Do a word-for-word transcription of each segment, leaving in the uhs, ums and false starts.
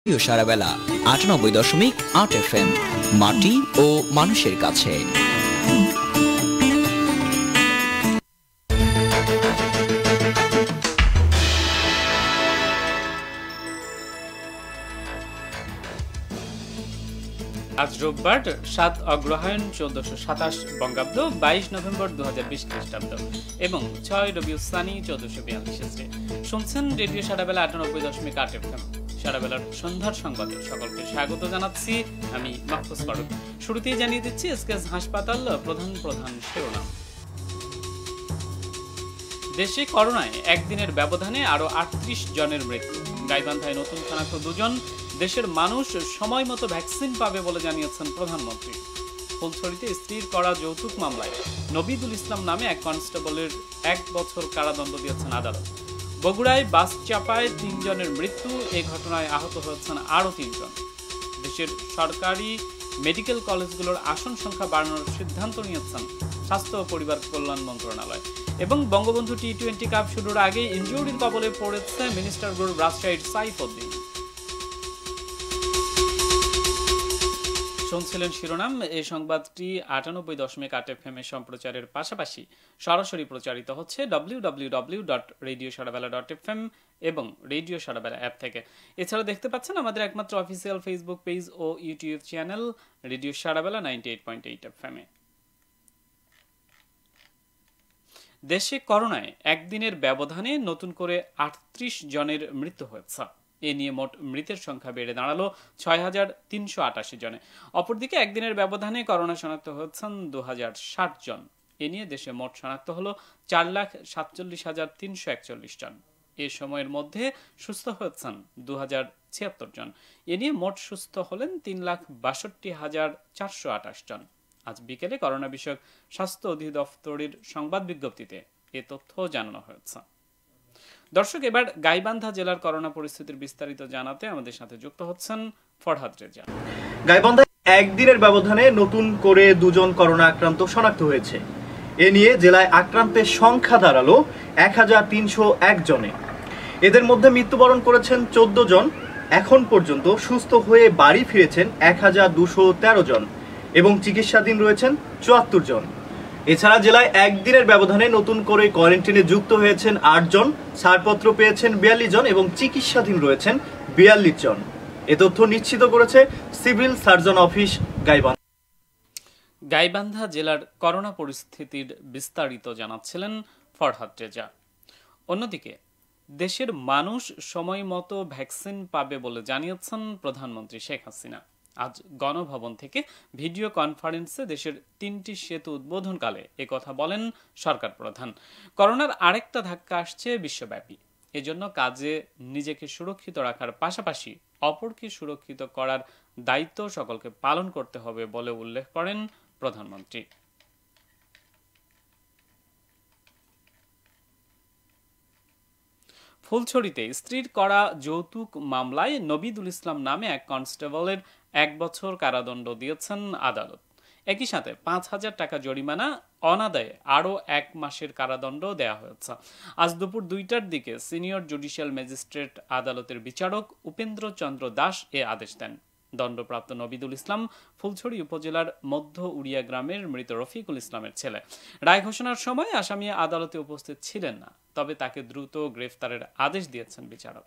Radio Sarabela আটানব্বই দশমিক আট এফএম মাটি ও মানুষের কাছে। আজ রোববার সাত অগ্রহায়ণ চৌদ্দশো সাতাশ বঙ্গাব্দ বাইশ নভেম্বর দু হাজার বিশ খ্রিস্টাব্দ এবং ছয় রবিউসানি চৌদ্দশো বিয়াল্লিশ খ্রিস্টে শুনছেন রেডিও সারাবেলা আটানব্বই দশমিক আট এফএম। সারাবেলার সন্ধ্যার সংবাদে সকলকে স্বাগত জানাচ্ছি আমি মাহফুজ ফারুক। শুরুতেই জানিয়ে দিচ্ছি এসকেএস হাসপাতাল প্রধান প্রধান শিরোনাম। দেশে করোনায় একদিনের ব্যবধানে আরো আটত্রিশ জনের মৃত্যু। গাইবান্ধায় নতুন শনাক্ত দুজন। দেশের মানুষ সময় মতো ভ্যাকসিন পাবে বলে জানিয়েছেন প্রধানমন্ত্রী। ফুলছড়িতে স্ত্রীর করা যৌতুক মামলায় নবিদুল ইসলাম নামে এক কনস্টেবলের এক বছর কারাদণ্ড দিয়েছেন আদালত। বগুড়ায় বাস চাপায় তিনজনের মৃত্যু। এই ঘটনায় আহত হয়েছেন আরও তিনজন। দেশের সরকারি মেডিকেল কলেজগুলোর আসন সংখ্যা বাড়ানোর সিদ্ধান্ত নিয়েছেন স্বাস্থ্য ও পরিবার কল্যাণ মন্ত্রণালয়। এবং বঙ্গবন্ধু টি টোয়েন্টি কাপ শুরুর আগে ইনজুরির কবলে পড়েছে মিনিস্টার গ্রুপ রাজশাহীর সাইফুদ্দিন। শুনছিলেন শিরোনাম। এই সংবাদটি আটানব্বই দশমিক আট এফএম এ সম্প্রচারের পাশাপাশি সরাসরি প্রচারিত হচ্ছে W W W dot radio Sarabela dot FM এবং রেডিও সারাবেলা অ্যাপ থেকে। এছাড়া দেখতে পাচ্ছেন আমাদের একমাত্র অফিসিয়াল ফেসবুক পেজ ও YouTube channel radio Sarabela ninety eight point eight FM এ। দেশে করোনায় একদিনের ব্যবধানে নতুন করে আটত্রিশ জনের মৃত্যু হয়েছে। এ নিয়ে মোট মৃতের সংখ্যা বেড়ে দাঁড়ালো ছয় হাজার তিনশো আটাশি জনে। অপরদিকে একদিনের ব্যবধানে করোনা শনাক্ত হয়েছেন দু হাজার ষাট জন। এ নিয়ে দেশে মোট শনাক্ত হলো চার লাখ সাতচল্লিশ হাজার তিনশো একচল্লিশ জন। এ সময়ের মধ্যে সুস্থ হয়েছেন দু হাজার ছিয়াত্তর জন। এ নিয়ে মোট সুস্থ হলেন তিন লাখ বাষট্টি হাজার চারশো আঠাশ জন। আজ বিকেলে করোনা বিষয়ক স্বাস্থ্য অধিদপ্তরের সংবাদ বিজ্ঞপ্তিতে এ তথ্য জানানো হয়েছে। দর্শক, এবার গাইবান্ধা জেলার করোনা পরিস্থিতির বিস্তারিত জানাতে আমাদের সাথে যুক্ত হচ্ছেন ফরহাদ রেজা। গাইবান্ধায় একদিনের ব্যবধানে নতুন করে দুজন করোনা আক্রান্ত শনাক্ত হয়েছে। এ নিয়ে জেলায় আক্রান্তের সংখ্যা দাঁড়ালো এক হাজার তিনশো এক জনে। এদের মধ্যে মৃত্যুবরণ করেছেন চোদ্দ জন। এখন পর্যন্ত সুস্থ হয়ে বাড়ি ফিরেছেন এক হাজার দুশো তেরো জন এবং চিকিৎসাধীন রয়েছেন চুয়াত্তর জন। এছাড়া জেলায় একদিনের ব্যবধানে নতুন করে কোয়ারেন্টিনে যুক্ত হয়েছেন আট জন, ছাড়পত্র পেয়েছেন বিয়াল্লিশ জন এবং চিকিৎসাধীন রয়েছেন বিয়াল্লিশ জন। এ তথ্য নিশ্চিত করেছে civil surgeon office Gaibandha. Gaibandha জেলার করোনা পরিস্থিতির বিস্তারিত জানাচ্ছিলেন ফরহাদ রেজা। অন্যদিকে দেশের মানুষ সময় মতো ভ্যাকসিন পাবে বলে জানিয়েছেন প্রধানমন্ত্রী শেখ হাসিনা। আজ গণভবন থেকে ভিডিও কনফারেন্সে দেশের তিনটি সেতু উদ্বোধনকালে একথা বলেন সরকার প্রধান। করোনার আরেকটা ধাক্কা আসছে বিশ্বব্যাপী। এজন্য কাজে নিজেকে সুরক্ষিত রাখার পাশাপাশি অপরকে সুরক্ষিত করার দায়িত্ব সকলকে পালন করতে হবে বলে উল্লেখ করেন প্রধানমন্ত্রী। ফুলছড়িতে স্ত্রীর করা যৌতুক মামলায় নবিদুল ইসলাম নামে এক কনস্টেবলের এক বছর কারাদণ্ড দিয়েছেন আদালত। একই সাথে পাঁচ হাজার টাকা জরিমানা, অনাদায়ে আরও এক মাসের কারাদণ্ড দেয়া হয়েছে। আজ দুপুর দুইটার দিকে সিনিয়র জুডিশিয়াল ম্যাজিস্ট্রেট আদালতের বিচারক উপেন্দ্র চন্দ্র দাস এ আদেশ দেন। দণ্ডপ্রাপ্ত নবিদুল ইসলাম ফুলছড়ি উপজেলার মধ্য উড়িয়া গ্রামের মৃত রফিকুল ইসলামের ছেলে। রায় ঘোষণার সময় আসামি আদালতে উপস্থিত ছিলেন না, তবে তাকে দ্রুত গ্রেফতারের আদেশ দিয়েছেন বিচারক।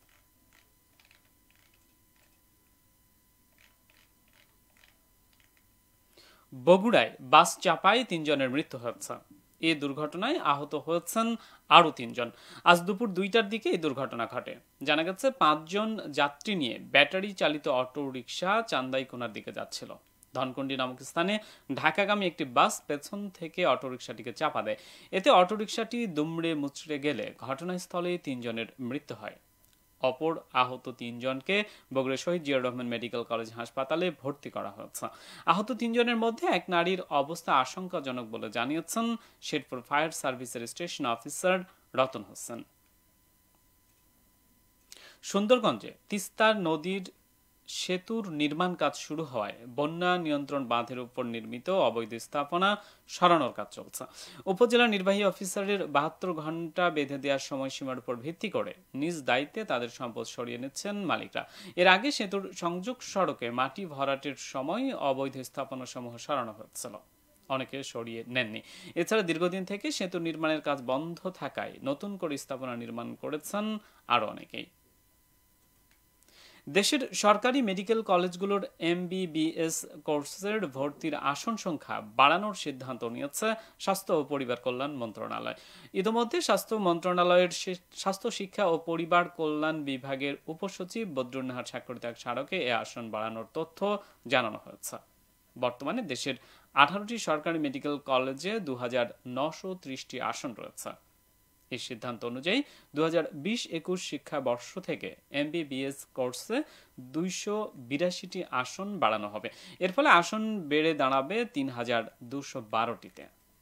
বগুড়ায় বাস চাপায় তিনজনের মৃত্যু হয়েছে। এই দুর্ঘটনায় আহত হয়েছেন আরও তিনজন। আজ দুপুর দুইটার দিকে এই দুর্ঘটনা ঘটে। জানা গেছে পাঁচজন যাত্রী নিয়ে ব্যাটারি চালিত অটো রিকশা চান্দাইকোনার দিকে যাচ্ছিল। ধনকুন্ডি নামক স্থানে ঢাকাগামী একটি বাস পেছন থেকে অটোরিকশাটিকে চাপা দেয়। এতে অটোরিকশাটি দুমড়ে মুচড়ে গেলে ঘটনাস্থলে তিনজনের মৃত্যু হয়। অপর আহত তিনজনকে বগুড়া শহীদ জিয়াউর রহমান মেডিকেল কলেজ হাসপাতালে ভর্তি করা হয়েছে। আহত তিনজনের মধ্যে এক নারীর অবস্থা আশঙ্কাজনক বলে জানিয়েছেন শেরপুর ফায়ার সার্ভিসের স্টেশন অফিসার রতন হোসেন। সুন্দরগঞ্জে তিস্তা নদীর সেতুর নির্মাণ কাজ শুরু হওয়ায় বন্যা নিয়ন্ত্রণ বাঁধের উপর নির্মিত অবৈধ স্থাপনা সরানোর কাজ চলছে। উপজেলা নির্বাহী অফিসারের বাহাত্তর ঘন্টা বেঁধে দেওয়ার সময়সীমার উপর ভিত্তি করে নিজ দায়িত্বে তাদের সম্পদ সরিয়ে নিচ্ছেন মালিকরা। এর আগে সেতুর সংযোগ সড়কে মাটি ভরাটের সময় অবৈধ স্থাপনা সমূহ সরানো হচ্ছিল, অনেকে সরিয়ে নেননি। এছাড়া দীর্ঘদিন থেকে সেতু নির্মাণের কাজ বন্ধ থাকায় নতুন করে স্থাপনা নির্মাণ করেছেন আরো অনেকেই। দেশের সরকারি মেডিকেল কলেজগুলোর এমবিবিএস কোর্সের ভর্তির আসন সংখ্যা বাড়ানোর সিদ্ধান্ত নিয়েছে স্বাস্থ্য ও পরিবার কল্যাণ মন্ত্রণালয়। ইতিমধ্যে স্বাস্থ্য মন্ত্রণালয়ের স্বাস্থ্য শিক্ষা ও পরিবার কল্যাণ বিভাগের উপসচিব বদরুন্নাহার স্বাক্ষরিত এক স্মারকে এ আসন বাড়ানোর তথ্য জানানো হয়েছে। বর্তমানে দেশের আঠারোটি সরকারি মেডিকেল কলেজে দু হাজার নশো ত্রিশটি আসন রয়েছে। এই সিদ্ধান্ত অনুযায়ী দু হাজার বিশ একুশ শিক্ষাবর্ষ থেকে এমবিবিএস কোর্সে দুইশো বিরাশিটি আসন বাড়ানো হবে। এর ফলে আসন বেড়ে দাঁড়াবে তিন হাজার দুশো বারোটিতে।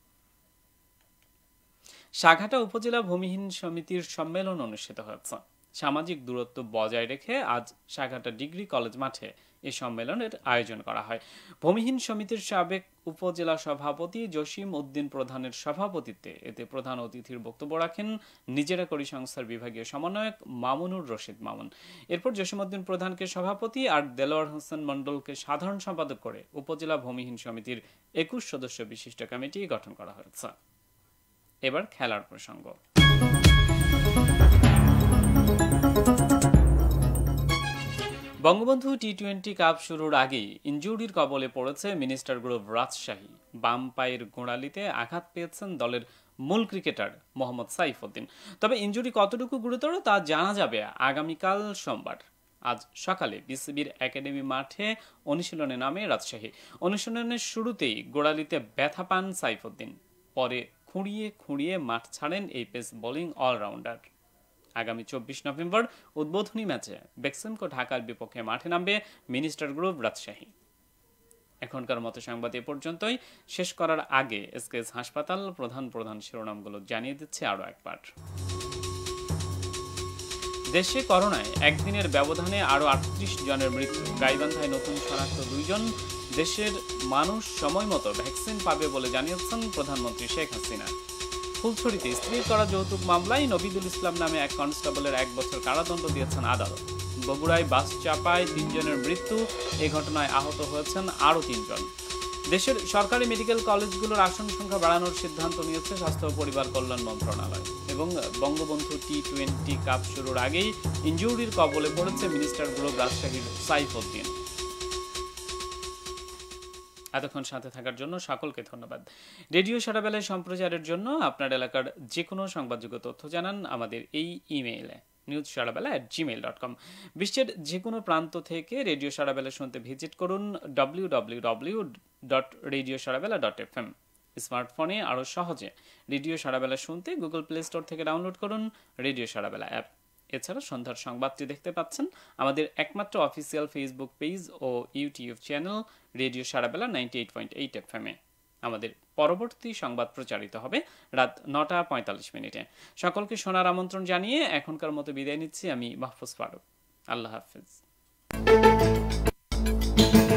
সাঘাটা উপজেলা ভূমিহীন সমিতির সম্মেলন অনুষ্ঠিত হয়েছে। সামাজিক দূরত্ব বজায় রেখে আজ সাঘাটা ডিগ্রি কলেজ মাঠে এই সম্মেলনের আয়োজন করা হয়। ভূমিহীন সমিতির সাবেক উপজেলা সভাপতি জসিম উদ্দিন প্রধানের সভাপতিত্বে এতে প্রধান অতিথির বক্তব্য রাখেন নিজেরা করি সংস্থার বিভাগীয় সমন্বয়ক মামুনুর রশিদ মামুন। এরপর জসিম উদ্দিন প্রধানকে সভাপতি আর দেলোয়ার হোসেন মন্ডলকে সাধারণ সম্পাদক করে উপজেলা ভূমিহীন সমিতির একুশ সদস্য বিশিষ্ট কমিটি গঠন করা হয়েছে। এবার খেলার প্রসঙ্গ। বঙ্গবন্ধু টি টোয়েন্টি কাপ শুরুর আগেই ইনজুরির কবলে পড়েছে মিনিস্টার গ্রুপ রাজশাহী। বাম পায়ের গোড়ালিতে আঘাত পেয়েছেন দলের মূল ক্রিকেটার মোহাম্মদ সাইফুদ্দিন। তবে ইনজুরি কতটুকু গুরুতর তা জানা যাবে আগামীকাল সোমবার। আজ সকালে বিসিবির একাডেমি মাঠে অনুশীলনে নামে রাজশাহী। অনুশীলনের শুরুতেই গোড়ালিতে ব্যথা পান সাইফুদ্দিন, পরে খুঁড়িয়ে খুঁড়িয়ে মাঠ ছাড়েন এই পেস বোলিং অলরাউন্ডার। আগামী চব্বিশ নভেম্বর উদ্বোধনী ম্যাচে বেক্সিমকো ঢাকার বিপক্ষে মাঠে নামবে মিনিস্টার গ্রুপ রাজশাহী। এখনকার মতো সংবাদ এ পর্যন্তই। শেষ করার আগে এসকেএস হাসপাতাল প্রধান প্রধান শিরোনামগুলো জানিয়ে দিচ্ছে আরো একবার। দেশে করোনায় একদিনের ব্যবধানে আরো আটত্রিশ জনের মৃত্যু। গাইবান্ধায় নতুন শনাক্ত দুইজন। দেশের মানুষ সময় মতো ভ্যাকসিন পাবে বলে জানিয়েছেন প্রধানমন্ত্রী শেখ হাসিনা। ফুলছড়িতে স্ত্রীর করা যৌতুক মামলায় নবিদুল ইসলাম নামে এক কনস্টেবলের এক বছর কারাদণ্ড দিয়েছেন আদালত। বগুড়ায় বাস চাপায় তিনজনের মৃত্যু। এ ঘটনায় আহত হয়েছেন আরও তিনজন। দেশের সরকারি মেডিকেল কলেজগুলোর আসন সংখ্যা বাড়ানোর সিদ্ধান্ত নিয়েছে স্বাস্থ্য ও পরিবার কল্যাণ মন্ত্রণালয়। এবং বঙ্গবন্ধু টি টোয়েন্টি কাপ শুরুর আগেই ইনজুরির কবলে পড়েছে মিনিস্টার গ্রুপ রাজশাহীর সাইফুদ্দিন। এতক্ষণ সাথে থাকার জন্য সকলকে ধন্যবাদ। রেডিও সারাবেলায় সম্প্রচারের জন্য আপনার এলাকার যে কোনো সংবাদযোগ্য তথ্য জানান আমাদের এই ইমেইলে news Sarabela at Gmail dot com. বিশ্বের যে কোনো প্রান্ত থেকে রেডিও সারাবেলা শুনতে ভিজিট করুন W W W dot radio Sarabela dot F M. স্মার্টফোনে আরও সহজে রেডিও সারাবেলা শুনতে গুগল প্লে স্টোর থেকে ডাউনলোড করুন রেডিও সারাবেলা অ্যাপ। এছাড়া সন্ধ্যার সংবাদটি দেখতে পাচ্ছেন আমাদের একমাত্র অফিসিয়াল ফেসবুক পেজ ও YouTube channel radio Sarabela ninety eight point eight F M এ। আমাদের পরবর্তী সংবাদ প্রচারিত হবে রাত নটা পঁয়তাল্লিশ মিনিটে। সকলকে শোনার আমন্ত্রণ জানিয়ে এখনকার মতো বিদায় নিচ্ছি আমি মাহফুজ ফারুক। আল্লাহ হাফিজ।